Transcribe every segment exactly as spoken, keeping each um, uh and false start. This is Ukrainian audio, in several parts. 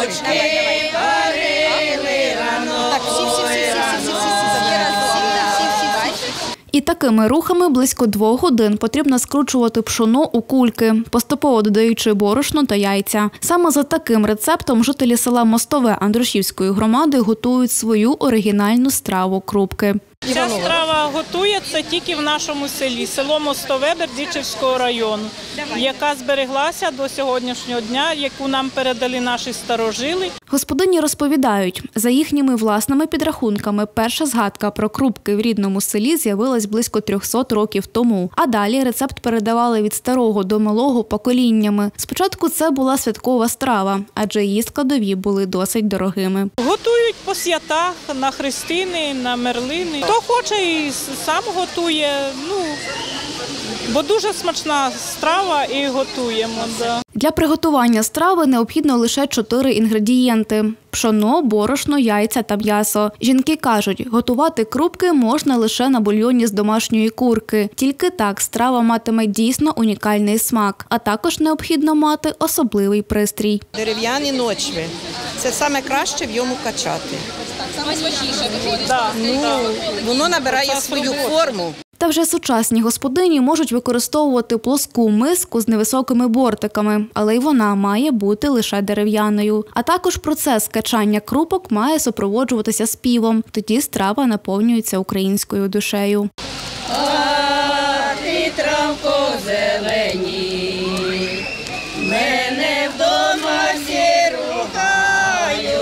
І такими рухами близько двох годин потрібно скручувати пшоно у кульки, поступово додаючи борошно та яйця. Саме за таким рецептом жителі села Мостове Андрушівської громади готують свою оригінальну страву – крупки. Ця страва готується тільки в нашому селі, село Мостове Бердичівського району, яка збереглася до сьогоднішнього дня, яку нам передали наші старожили. Господині розповідають, за їхніми власними підрахунками, перша згадка про крупки в рідному селі з'явилась близько трьохсот років тому. А далі рецепт передавали від старого до малого поколіннями. Спочатку це була святкова страва, адже її складові були досить дорогими. Готують по святах, на хрестини, на мерлини. Хто хоче і сам готує, ну, бо дуже смачна страва і готуємо. Да. Для приготування страви необхідно лише чотири інгредієнти – пшоно, борошно, яйця та м'ясо. Жінки кажуть, готувати крупки можна лише на бульйоні з домашньої курки. Тільки так страва матиме дійсно унікальний смак. А також необхідно мати особливий пристрій. Дерев'яні ночви – це саме краще в ньому качати. Саме смачніше виходить. Ну, воно набирає свою форму. Та вже сучасні господині можуть використовувати плоску миску з невисокими бортиками, але й вона має бути лише дерев'яною. А також процес качання крупок має супроводжуватися співом. Тоді страва наповнюється українською душею. А ти травко зелені, мене вдома всі ругають.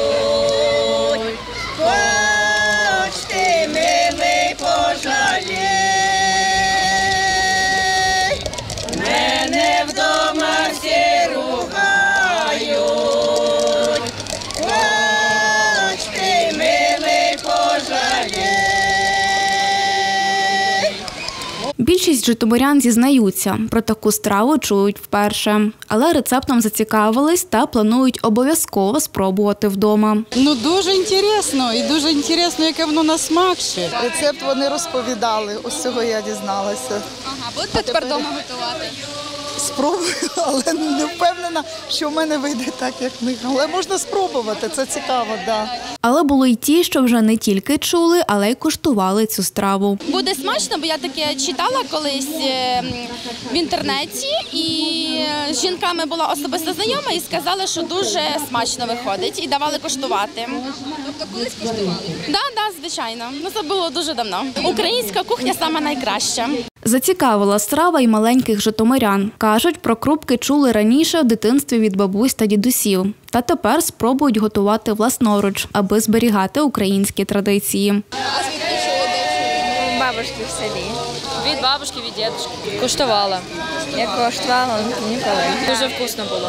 Хоч ти, милий, пожалій, мене вдома всі ругають. Хоч ти, милий, пожалій. Більшість житомирян зізнаються, про таку страву чують вперше. Але рецептом зацікавились та планують обов'язково спробувати вдома. Ну, дуже цікаво і дуже цікаво, яке воно на смак ще. Рецепт вони розповідали, ось цього я дізналася. Ага, будете тепер вдома готувати? Спробую, але не впевнена, що в мене вийде так, як в них. Але можна спробувати, це цікаво, так. Да. Але були й ті, що вже не тільки чули, але й куштували цю страву. Буде смачно, бо я таке читала колись в інтернеті, і з жінками була особисто знайома і сказали, що дуже смачно виходить, і давали коштувати. Тобто колись коштували? Так, да, да, звичайно. Ну, це було дуже давно. Українська кухня саме найкраща. Зацікавила страва й маленьких житомирян. Кажуть, про крупки чули раніше в дитинстві від бабусь та дідусів. Та тепер спробують готувати власноруч, аби зберігати українські традиції. А звідки чули, де чули? Бабушки в селі. Від бабушки, від дідушки. Куштувала. Я коштувала ніколи. Дуже вкусно було.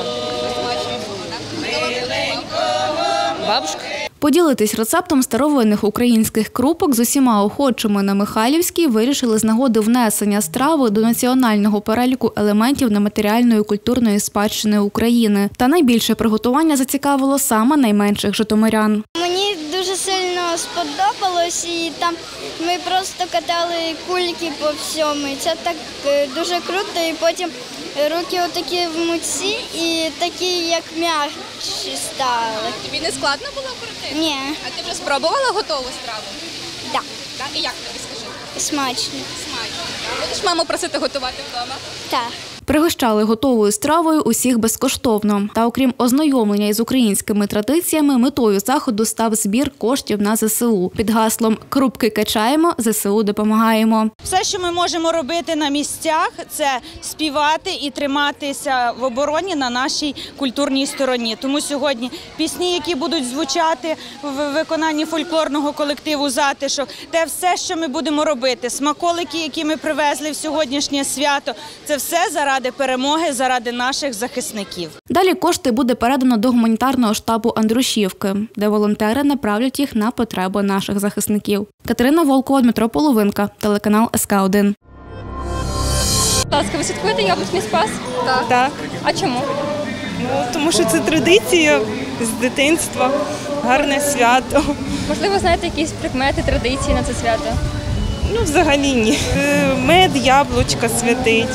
Бабушка. Поділитись рецептом старовинних українських крупок з усіма охочими на Михайлівській вирішили з нагоди внесення страви до національного переліку елементів нематеріальної культурної спадщини України. Та найбільше приготування зацікавило саме найменших житомирян. Мені дуже сильно сподобалось, і там ми просто катали кульки по всьому. І це так дуже круто, і потім руки отакі в муці і такі, як м'якші стали. Тобі не складно було крутити? Ні. А ти вже спробувала готову страву? Так. Так. І як тобі, скажи? Смачно. Смачно. Будеш маму просити готувати вдома? Так. Пригощали готовою стравою усіх безкоштовно. Та окрім ознайомлення із українськими традиціями, метою заходу став збір коштів на зе се у. Під гаслом «Крупки качаємо, зе се у допомагаємо». Все, що ми можемо робити на місцях, це співати і триматися в обороні на нашій культурній стороні. Тому сьогодні пісні, які будуть звучати в виконанні фольклорного колективу «Затишок», те все, що ми будемо робити, смаколики, які ми привезли в сьогоднішнє свято, це все заради Заради перемоги, заради наших захисників. Далі кошти буде передано до гуманітарного штабу Андрушівки, де волонтери направлять їх на потреби наших захисників. Катерина Волкова, Дмитро Половинка, телеканал ес ка один. Будь ласка, ви святкуєте яблучний спас? Так. Так. А чому? Ну, тому що це традиція з дитинства, гарне свято. Можливо, знаєте якісь прикмети, традиції на це свято? Ну, взагалі ні. Мед, яблучка святить,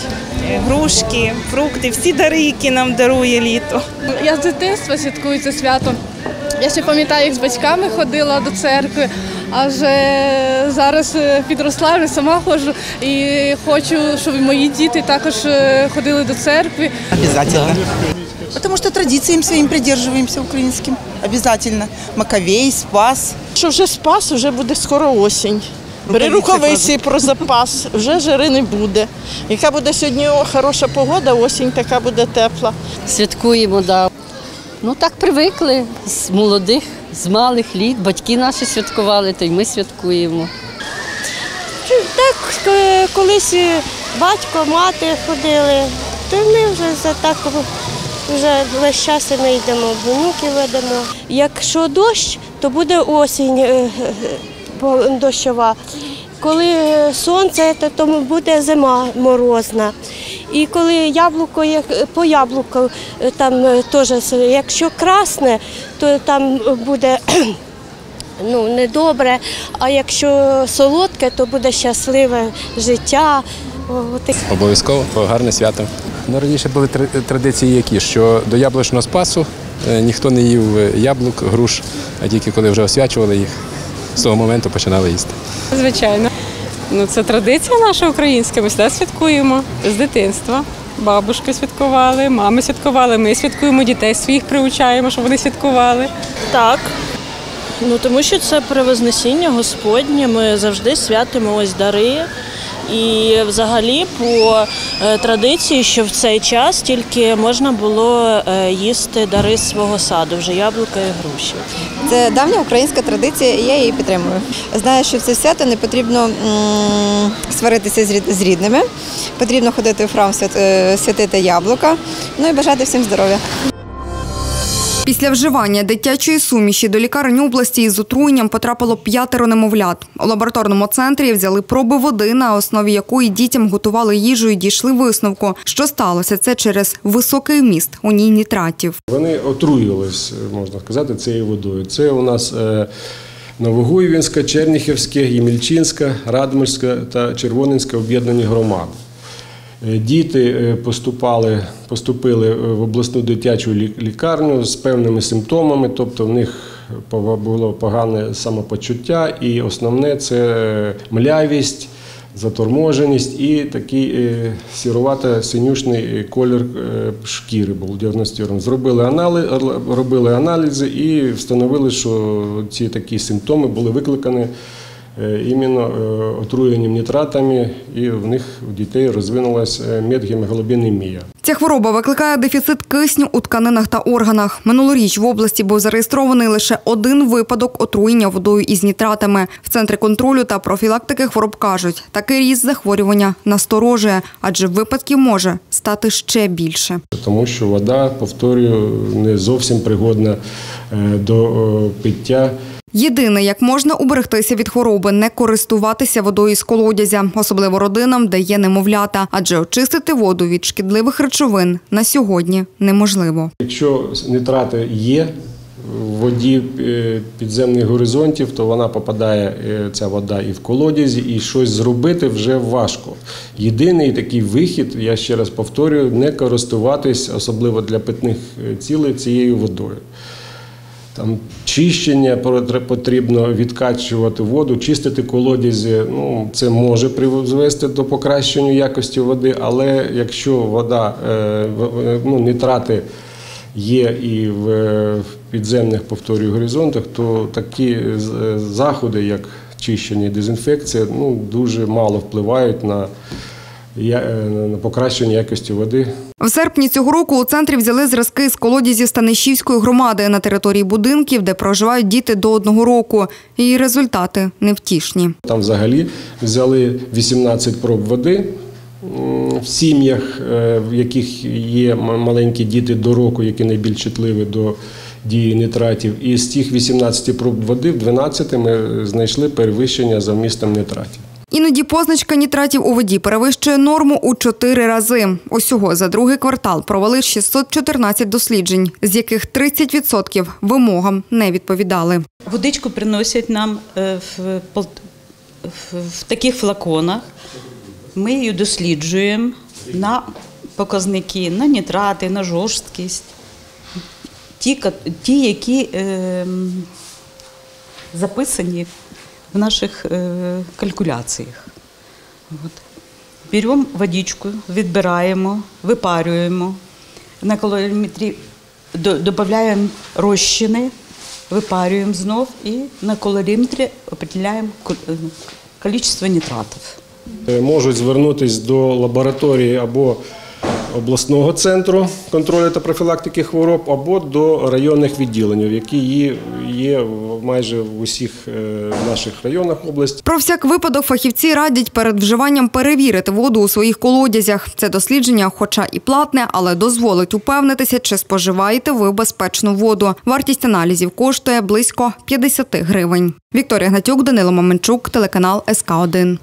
грушки, фрукти, всі дари, які нам дарує літо. Я з дитинства святкую це свято. Я ще пам'ятаю, як з батьками ходила до церкви, а вже зараз підросла, вже сама ходжу і хочу, щоб мої діти також ходили до церкви. Обязательно. Потому что традициям своим придерживаемся украинским. Обязательно. Маковей, Спас. Що вже Спас, вже буде скоро осінь. Бери рукавиці про запас, вже жари не буде. Яка буде сьогодні хороша погода, осінь така буде тепла. Святкуємо, да. Ну так привикли з молодих, з малих літ. Батьки наші святкували, то й ми святкуємо. Так, колись батько, мати ходили, то ми вже за так вже весь час ми йдемо, внуків ведемо. Якщо дощ, то буде осінь дощова. Коли сонце, то буде зима морозна. І коли яблуко, по яблуку там теж, якщо красне, то там буде ну, недобре, а якщо солодке, то буде щасливе життя. Обов'язково, гарне свято. Ну, раніше були традиції які, що до яблучного спасу ніхто не їв яблук, груш, а тільки коли вже освячували їх, з того моменту починали їсти. Звичайно. Ну, це традиція наша українська, ми завжди святкуємо з дитинства. Бабушки святкували, мами святкували, ми святкуємо, дітей своїх приучаємо, щоб вони святкували. Так, ну, тому що це Превознесіння Господнє, ми завжди святимо ось дари. І взагалі по традиції, що в цей час тільки можна було їсти дари з свого саду, вже яблука і груші. Це давня українська традиція, і я її підтримую. Знаю, що в це свято не потрібно м- сваритися з рідними, потрібно ходити в храм, святити яблука, ну і бажати всім здоров'я. Після вживання дитячої суміші до лікарень області із отруєнням потрапило п'ятеро немовлят. У лабораторному центрі взяли проби води, на основі якої дітям готували їжу і дійшли висновку. Що сталося? Це через високий вміст у ній нітратів. Вони отруювалися, можна сказати, цією водою. Це у нас Новогуйвінська, Черніхівська, Ємільчинська, Радомишльська та Червоненська об'єднані громади. Діти поступали, поступили в обласну дитячу лікарню з певними симптомами, тобто в них було погане самопочуття і основне – це млявість, заторможеність і такий сірувато-синюшний колір шкіри був діагностований. Зробили аналіз, робили аналізи і встановили, що ці такі симптоми були викликані іменно отруєнням нітратами, і в них у дітей розвинулася метгемоглобінемія. Ця хвороба викликає дефіцит кисню у тканинах та органах. Минулоріч в області був зареєстрований лише один випадок отруєння водою із нітратами. В Центрі контролю та профілактики хвороб кажуть, такий ріст захворювання насторожує, адже випадків може стати ще більше. Тому що вода, повторюю, не зовсім пригодна до пиття. Єдине, як можна уберегтися від хвороби – не користуватися водою з колодязя, особливо родинам, де є немовлята, адже очистити воду від шкідливих речовин на сьогодні неможливо. Якщо нитрати є в воді підземних горизонтів, то вона попадає, ця вода, і в колодязі, і щось зробити вже важко. Єдиний такий вихід, я ще раз повторюю, не користуватись, особливо для питних цілей, цією водою. Там чищення потрібно, відкачувати воду, чистити колодязі, ну, це може призвести до покращення якості води, але якщо вода, ну, нитрати є і в підземних, повторюю, горизонтах, то такі заходи, як чищення і дезінфекція, ну, дуже мало впливають на на покращення якості води. В серпні цього року у центрі взяли зразки з колодязів Станишівської громади на території будинків, де проживають діти до одного року. І результати невтішні. Там взагалі взяли вісімнадцять проб води в сім'ях, в яких є маленькі діти до року, які найбільш чутливі до дії нитратів. І з тих вісімнадцяти проб води в дванадцяти ми знайшли перевищення за вмістом нитратів. Іноді позначка нітратів у воді перевищує норму у чотири рази. Усього за другий квартал провели шістсот чотирнадцять досліджень, з яких тридцять відсотків вимогам не відповідали. Водичку приносять нам в, в таких флаконах. Ми її досліджуємо на показники, на нітрати, на жорсткість. ті, ті які е, записані в наших е, калькуляціях. От. Беремо водичку, відбираємо, випарюємо, на калоріметрі додаємо розчини, випарюємо знов і на калоріметрі определяємо кількість нітратів. Можуть звернутися до лабораторії або обласного центру контролю та профілактики хвороб, або до районних відділень, які є майже в усіх наших районах області. Про всяк випадок фахівці радять перед вживанням перевірити воду у своїх колодязях. Це дослідження, хоча і платне, але дозволить упевнитися, чи споживаєте ви безпечну воду. Вартість аналізів коштує близько п'ятдесят гривень. Вікторія Гнатюк, Данило Маменчук, телеканал ес ка один.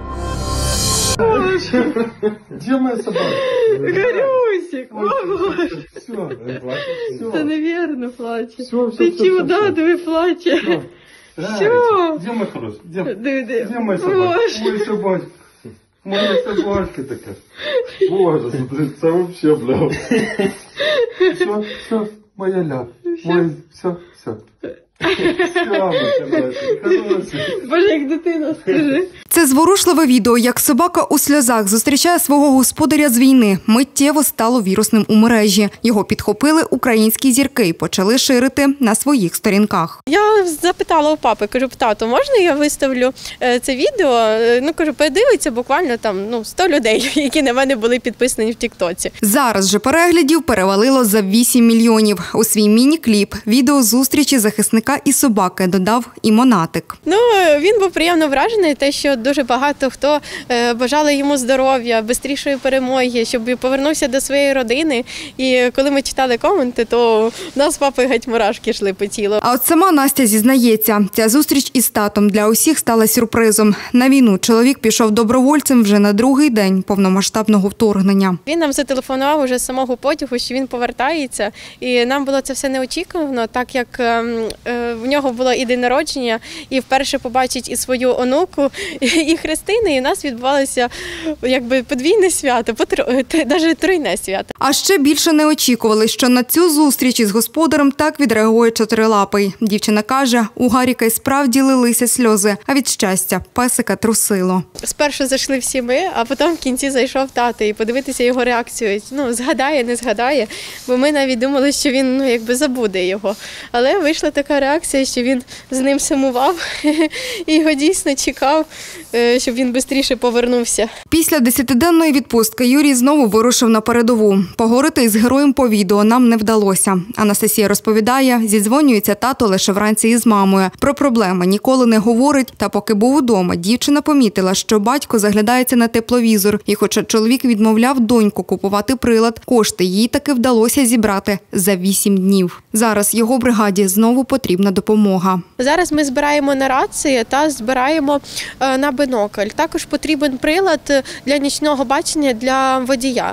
Где моя собака? Горюсик, мама. Це невірно плаче. Ти чого, да, диви, плаче. Все. Где мой хороший? Где моя собака? Моя собачка. Моя собачка такая. Боже, смотри, це вообще, бля. Все, все, моя ля. Моя, все, все. Боже, як дитина, скажи. Це зворушливе відео, як собака у сльозах зустрічає свого господаря з війни. Миттєво стало вірусним у мережі. Його підхопили українські зірки і почали ширити на своїх сторінках. Я запитала у папи, кажу, тато, можна я виставлю це відео? Ну, кажу, подивиться буквально там ну, сто людей, які на мене були підписані в тіктоці. Зараз же переглядів перевалило за вісім мільйонів. У свій міні-кліп відео зустрічі захисника і собаки додав і Монатик. Ну, він був приємно вражений, те, що дуже багато хто бажали йому здоров'я, швидшої перемоги, щоб повернувся до своєї родини. І коли ми читали коменти, то в нас папи геть мурашки йшли по тілу. А от сама Настя зізнається, ця зустріч із татом для усіх стала сюрпризом. На війну чоловік пішов добровольцем вже на другий день повномасштабного вторгнення. Він нам зателефонував уже з самого потягу, що він повертається. І нам було це все неочікувано, так як в нього було і день народження, і вперше побачить і свою онуку, і хрестини, і в нас відбувалося якби подвійне свято, навіть тройне свято. А ще більше не очікували, що на цю зустріч із господарем так відреагує чотирилапий. Дівчина каже, у Гаріка й справді лилися сльози, а від щастя песика трусило. Спершу зайшли всі ми, а потім в кінці зайшов тато і подивитися його реакцію. Ну, згадає, не згадає, бо ми навіть думали, що він ну, якби забуде його. Але вийшла така реакція, що він з ним сумував і його дійсно чекав, щоб він швидше повернувся. Після десятиденної відпустки Юрій знову вирушив на передову. Поговорити із героєм по відео нам не вдалося. Анастасія розповідає, зідзвонюється тато лише вранці із мамою. Про проблеми ніколи не говорить, та поки був удома, дівчина помітила, що батько заглядається на тепловізор. І хоча чоловік відмовляв доньку купувати прилад, кошти їй таки вдалося зібрати за вісім днів. Зараз його бригаді знову потрібна допомога. Зараз ми збираємо на рації та збираємо на бінокль. Також потрібен прилад для нічного бачення для водія.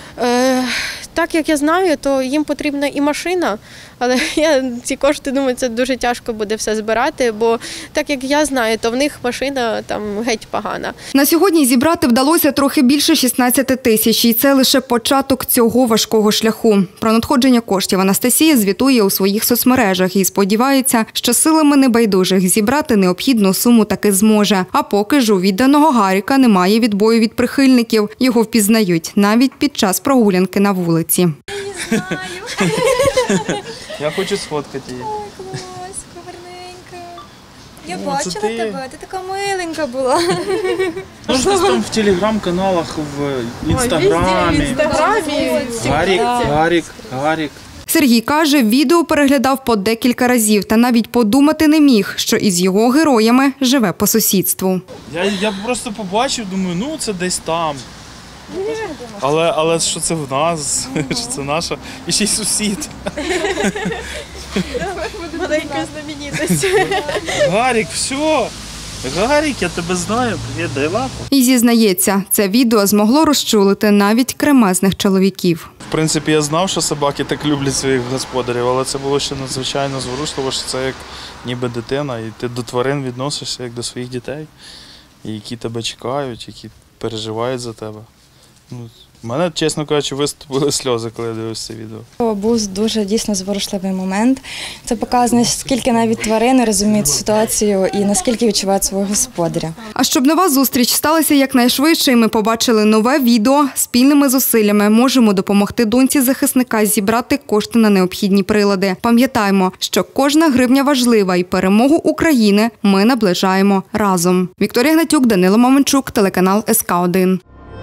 Так як я знаю, то їм потрібна і машина, але я ці кошти, думаю, це дуже тяжко буде все збирати, бо так як я знаю, то в них машина там геть погана. На сьогодні зібрати вдалося трохи більше шістнадцяти тисяч, і це лише початок цього важкого шляху. Про надходження коштів Анастасія звітує у своїх соцмережах і сподівається, що силами небайдужих зібрати необхідну суму таки зможе. А поки ж у відданого Гаріка немає відбою від прихильників. Його впізнають навіть під час прогулянки на вулиці. Я хочу сфоткати її. Ой, клас, гарненька. Я О, бачила ти... тебе, ти така миленька була. Ну, щось там в телеграм-каналах, в інстаграмі. Ой, в інстаграмі. Гарік, Гарік, Гарік. Сергій каже, відео переглядав по декілька разів та навіть подумати не міг, що із його героями живе по сусідству. Я, я просто побачив, думаю, ну це десь там. Але, але що це в нас, що це наша, і ще й сусід. Маленька знаменитость. Гарік, все. Гарік, я тебе знаю, привіт, дай лапу. І зізнається, це відео змогло розчулити навіть кремезних чоловіків. В принципі, я знав, що собаки так люблять своїх господарів, але це було ще надзвичайно зворушливо, що це як ніби дитина, і ти до тварин відносишся як до своїх дітей, які тебе чекають, які переживають за тебе. Ну, У мене, чесно кажучи, виступили сльози, коли я дивився це відео. Був дуже дійсно зворушливий момент. Це показує, наскільки навіть тварини розуміють ситуацію і наскільки відчувають свого господаря. А щоб нова зустріч сталася якнайшвидше і ми побачили нове відео, спільними зусиллями можемо допомогти доньці захисника зібрати кошти на необхідні прилади. Пам'ятаємо, що кожна гривня важлива і перемогу України ми наближаємо разом. Вікторія Гнатюк, Данило Маменчук, телеканал ес ка один.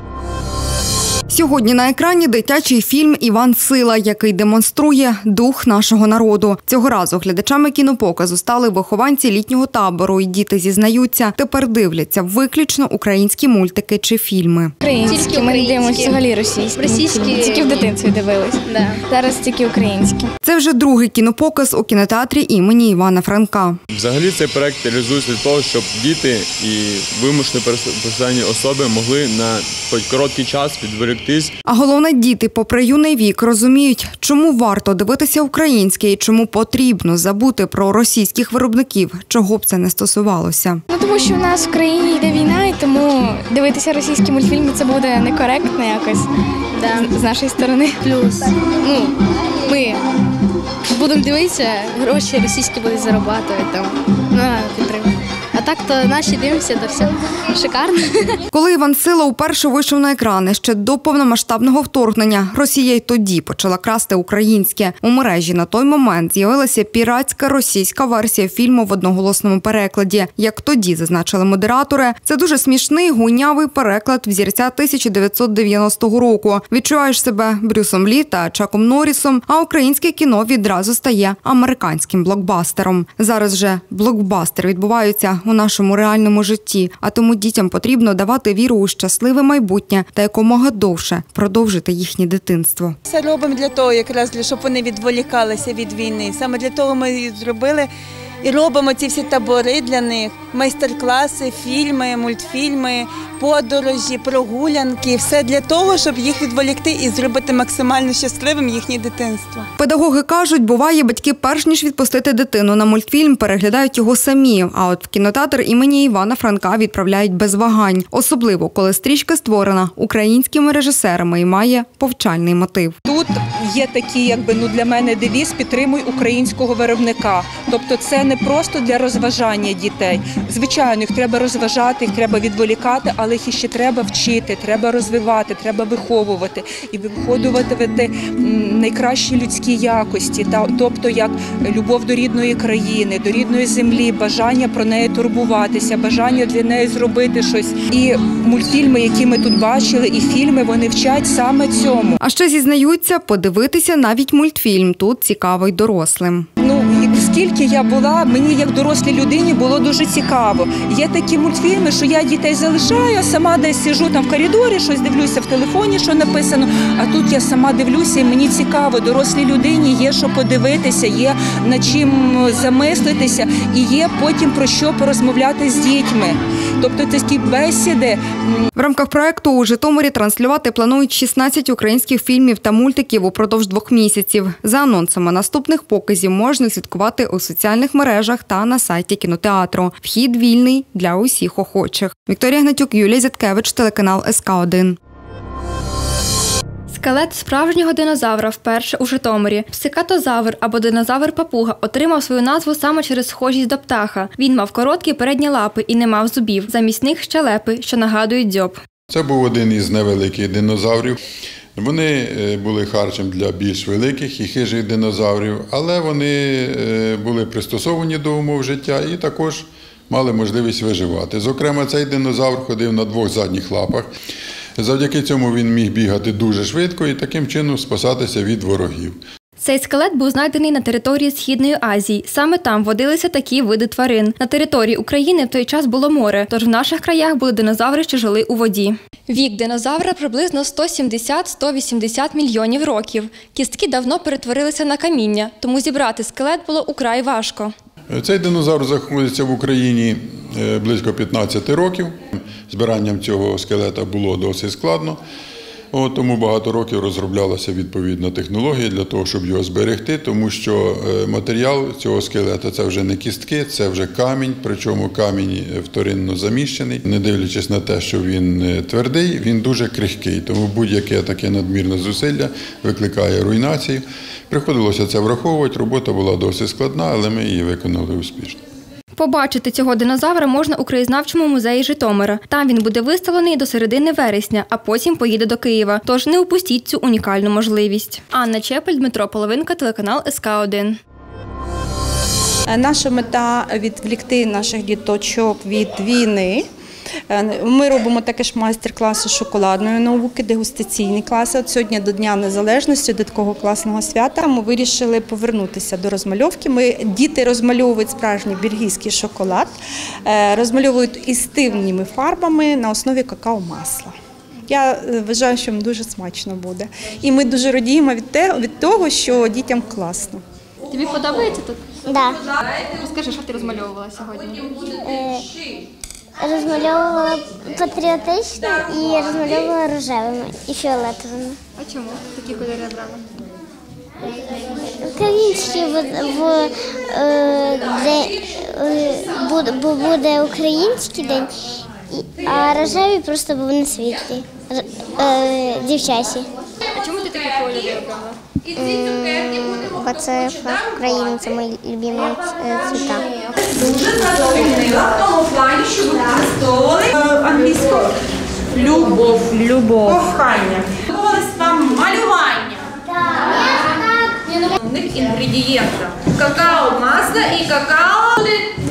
Сьогодні на екрані дитячий фільм «Іван Сила», який демонструє дух нашого народу. Цього разу глядачами кінопоказу стали вихованці літнього табору, і діти зізнаються, тепер дивляться виключно українські мультики чи фільми. Українські, ми не дивимося взагалі російські. Російські тільки в дитинстві дивились. Да. Зараз тільки українські. Це вже другий кінопоказ у кінотеатрі імені Івана Франка. Взагалі цей проект реалізується для того, щоб діти і вимушено переселені особи могли на хоч короткий час відволіктись. А головне, діти, попри юний вік, розуміють, чому варто дивитися українське і чому потрібно забути про російських виробників, чого б це не стосувалося. Ну, тому що в нас в країні йде війна, і тому дивитися російські мультфільми – це буде некоректно якось да. з нашої сторони. Плюс, ну, ми будемо дивитися, гроші російські будуть заробляти там, на підтримку. А так то наші дивимося, то все шикарно. Коли Іван Сила уперше вийшов на екрани ще до повномасштабного вторгнення, Росія й тоді почала красти українське. У мережі на той момент з'явилася піратська російська версія фільму в одноголосному перекладі. Як тоді зазначили модератори, це дуже смішний, гуйнявий переклад взірця тисяча дев'ятсот дев'яностого року. Відчуваєш себе Брюсом Лі та Чаком Норрісом, а українське кіно відразу стає американським блокбастером. Зараз же блокбастери відбуваються у нашому реальному житті, а тому дітям потрібно давати віру у щасливе майбутнє та якомога довше продовжити їхнє дитинство. Все робимо для того, якраз, щоб вони відволікалися від війни. Саме для того ми і зробили і робимо ці всі табори для них, майстер-класи, фільми, мультфільми, подорожі, прогулянки. Все для того, щоб їх відволікти і зробити максимально щасливим їхнє дитинство. Педагоги кажуть, буває, батьки перш ніж відпустити дитину на мультфільм, переглядають його самі, а от в кінотеатр імені Івана Франка відправляють без вагань. Особливо, коли стрічка створена українськими режисерами і має повчальний мотив. Тут є такий, якби, ну, для мене девіз «Підтримуй українського виробника». Тобто це не просто для розважання дітей. Звичайно, їх треба розважати, їх треба відволікати, але їх ще треба вчити, треба розвивати, треба виховувати і виходувати найкращі людські якості, тобто як любов до рідної країни, до рідної землі, бажання про неї турбуватися, бажання для неї зробити щось. І мультфільми, які ми тут бачили, і фільми, вони вчать саме цьому. А ще зізнаються, подивитися навіть мультфільм тут цікаво й дорослим. Ну, скільки я була, мені як дорослій людині було дуже цікаво. Є такі мультфільми, що я дітей залишаю, а сама десь сиджу там в коридорі, щось дивлюся в телефоні, що написано, а тут я сама дивлюся і мені цікаво. Дорослій людині є що подивитися, є над чим замислитися і є потім про що порозмовляти з дітьми. Тобто такі бесіди. В рамках проекту у Житомирі транслювати планують шістнадцять українських фільмів та мультиків упродовж двох місяців. За анонсами наступних показів можна слідкувати у соціальних мережах та на сайті кінотеатру. Вхід вільний для усіх охочих. Вікторія Гнатюк, Юлія Зяткевич, телеканал ес ка один. Скелет справжнього динозавра вперше у Житомирі. Псикатозавр або динозавр-папуга отримав свою назву саме через схожість до птаха. Він мав короткі передні лапи і не мав зубів. Замість них щелепи, що нагадують дзьоб. Це був один із невеликих динозаврів. Вони були харчем для більш великих і хижих динозаврів, але вони були пристосовані до умов життя і також мали можливість виживати. Зокрема, цей динозавр ходив на двох задніх лапах. Завдяки цьому він міг бігати дуже швидко і таким чином спасатися від ворогів. Цей скелет був знайдений на території Східної Азії. Саме там водилися такі види тварин. На території України в той час було море, тож в наших краях були динозаври, що жили у воді. Вік динозавра приблизно сто сімдесят - сто вісімдесят мільйонів років. Кістки давно перетворилися на каміння, тому зібрати скелет було украй важко. Цей динозавр знаходиться в Україні близько п'ятнадцяти років. Збиранням цього скелета було досить складно. От, тому багато років розроблялася відповідна технологія для того, щоб його зберегти, тому що матеріал цього скелета – це вже не кістки, це вже камінь, причому камінь вторинно заміщений. Не дивлячись на те, що він твердий, він дуже крихкий, тому будь-яке таке надмірне зусилля викликає руйнацію. Приходилося це враховувати, робота була досить складна, але ми її виконали успішно. Побачити цього динозавра можна у краєзнавчому музеї Житомира. Там він буде виставлений до середини вересня, а потім поїде до Києва. Тож не упустіть цю унікальну можливість. Анна Чепель, Дмитро Половинка, телеканал ес ка один. Наша мета – відволікти наших діточок від війни. Ми робимо також майстер-класи шоколадної науки, дегустаційні класи. От сьогодні до Дня Незалежності, до такого класного свята, ми вирішили повернутися до розмальовки. Ми, діти розмальовують справжній бельгійський шоколад, розмальовують істивними фарбами на основі какао-масла. Я вважаю, що їм дуже смачно буде. І ми дуже радіємо від того, що дітям класно. Тобі подобається тут? Так. Да. Розкажи, що ти розмальовувала сьогодні? Е, розмальовувала патріотично і розмальовувала рожевими і фіолетовими. А чому такі кольори обрала? Українські, бо, бо, бо буде український день, а рожеві просто бо вони світлі, дівчачі. А чому ти такі кольори обрала? Бо це флаг України, це мої любимі цвіта. Дуже задовольнила в тому плані, що ви використовували англійською любов, любов, кохання. Подобалось вам малювання? Так. У них інгредієнти. Какао, масло і какао.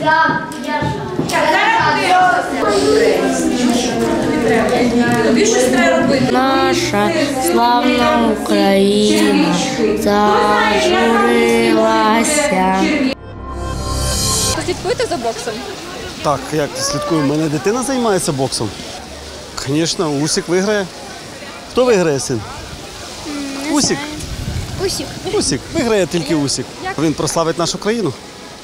Тобі щось треба робити. Наша славна Україна зажурилася. Слідкуєте за боксом? Так, як слідкую? У мене дитина займається боксом. Звісно, Усик виграє. Хто виграє, син? Усик. Усик. Усик. Виграє тільки Усик. Він прославить нашу країну.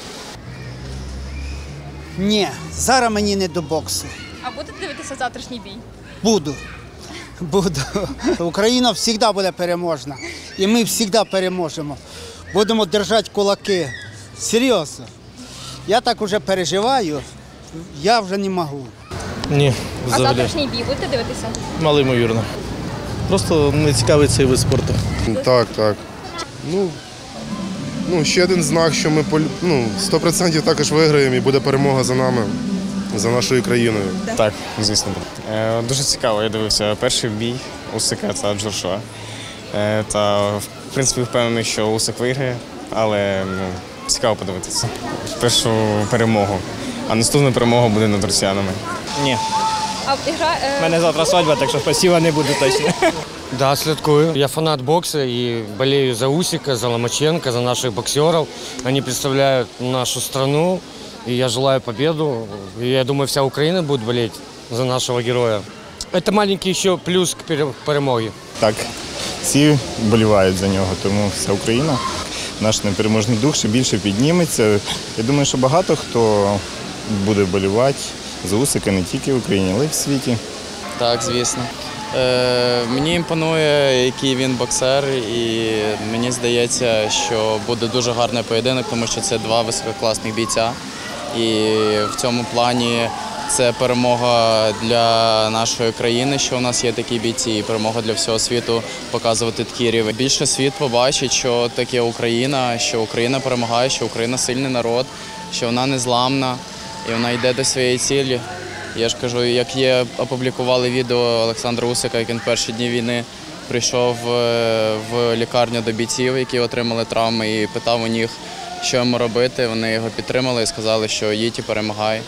Ні, зараз мені не до боксу. А будете дивитися завтрашній бій? Буду. Буду. Україна завжди буде переможна. І ми завжди переможемо. Будемо держати кулаки. Серйозно. Я так вже переживаю, я вже не можу. Ні, взагалі. А завтрашній бій будете дивитися? Мало ймовірно. Просто не цікавий цей вид спорту. Так, так. Ну, ну ще один знак, що ми ну, сто відсотків також виграємо і буде перемога за нами, за нашою країною. Так, звісно. Е, дуже цікаво, я дивився перший бій Усика та Джошуа. Е, та, в принципі, впевнений, що Усик виграє, але ну, цікаво подивитися. Першу перемогу, а наступна перемога буде над росіянами. Ні. А гра... У мене завтра свадьба, так що спасіба не буде точно. Да, слідкую. Я фанат бокса и болею за Усика, за Ломаченко, за наших боксеров. Они представляют нашу страну, и я желаю победу. И я думаю, вся Украина будет болеть за нашего героя. Это маленький еще плюс к перемоге. Так, всі вболівають за нього, тому вся Україна, наш непереможний дух ще більше підніметься. Я думаю, що багато хто буде вболівати за Усика не тільки в Україні, але й в світі. Так, звісно. Е, мені імпонує, який він боксер, і мені здається, що буде дуже гарний поєдинок, тому що це два висококласних бійця. І в цьому плані це перемога для нашої країни, що у нас є такі бійці, і перемога для всього світу показувати такий рівень. Більше світ побачить, що таке Україна, що Україна перемагає, що Україна сильний народ, що вона незламна і вона йде до своєї цілі. Я ж кажу, як є, опублікували відео Олександра Усика, як він в перші дні війни прийшов в лікарню до бійців, які отримали травми, і питав у них, що йому робити. Вони його підтримали і сказали, що їдь і перемагай.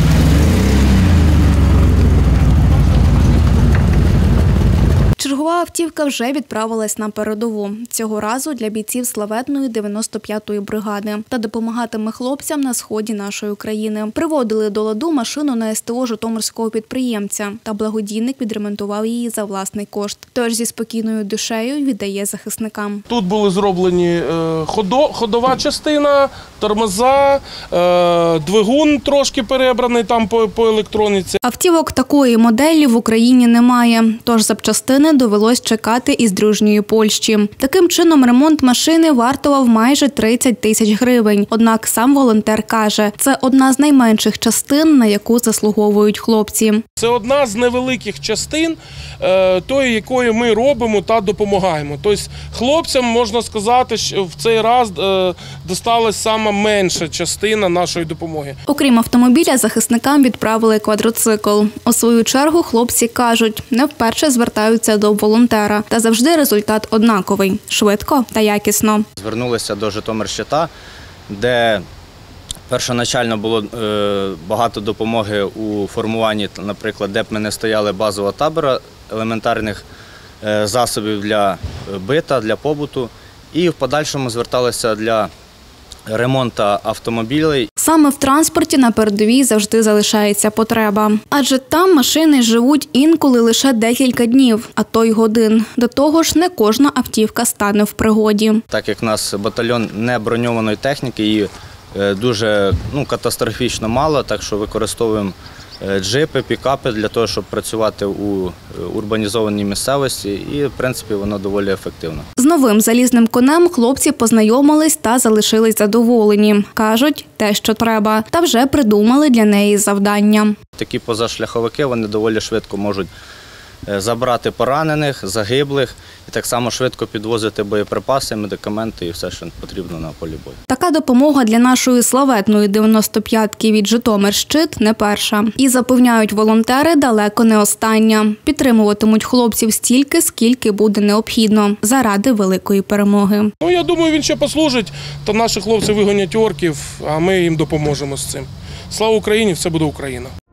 Чергова автівка вже відправилась на передову. Цього разу для бійців славетної дев'яносто п'ятої бригади та допомагатиме хлопцям на сході нашої країни. Приводили до ладу машину на ес те о житомирського підприємця, та благодійник відремонтував її за власний кошт. Тож зі спокійною душею віддає захисникам. Тут були зроблені ходова частина, тормоза, двигун трошки перебраний там по, по електроніці. Автівок такої моделі в Україні немає, тож запчастини довелось чекати із дружньої Польщі. Таким чином ремонт машини вартував майже тридцять тисяч гривень. Однак сам волонтер каже, це одна з найменших частин, на яку заслуговують хлопці. Це одна з невеликих частин, тої, якої ми робимо та допомагаємо. Тобто хлопцям, можна сказати, що в цей раз досталась сама менша частина нашої допомоги. Окрім автомобіля, захисникам відправили квадроцикл. У свою чергу хлопці кажуть, не вперше звертаються до волонтера. Та завжди результат однаковий – швидко та якісно. Звернулися до Житомирщита, де першоначально було багато допомоги у формуванні, наприклад, де б ми не стояли базового табору, елементарних засобів для бита, для побуту. І в подальшому зверталися для ремонту автомобілів. Саме в транспорті на передовій завжди залишається потреба. Адже там машини живуть інколи лише декілька днів, а то й годин. До того ж, не кожна автівка стане в пригоді. Так як у нас батальйон не броньованої техніки, її дуже ну, катастрофічно мало, так що використовуємо джипи, пікапи для того, щоб працювати у урбанізованій місцевості, і, в принципі, воно доволі ефективно. З новим залізним конем хлопці познайомились та залишились задоволені. Кажуть, те, що треба, та вже придумали для неї завдання. Такі позашляховики, вони доволі швидко можуть забрати поранених, загиблих і так само швидко підвозити боєприпаси, медикаменти і все, що потрібно на полі бою. Така допомога для нашої славетної дев'яносто п'ятки від Житомирщит не перша. І запевняють волонтери, далеко не остання. Підтримуватимуть хлопців стільки, скільки буде необхідно заради великої перемоги. Ну, я думаю, він ще послужить, та наші хлопці вигонять орків, а ми їм допоможемо з цим. Слава Україні, все буде Україна.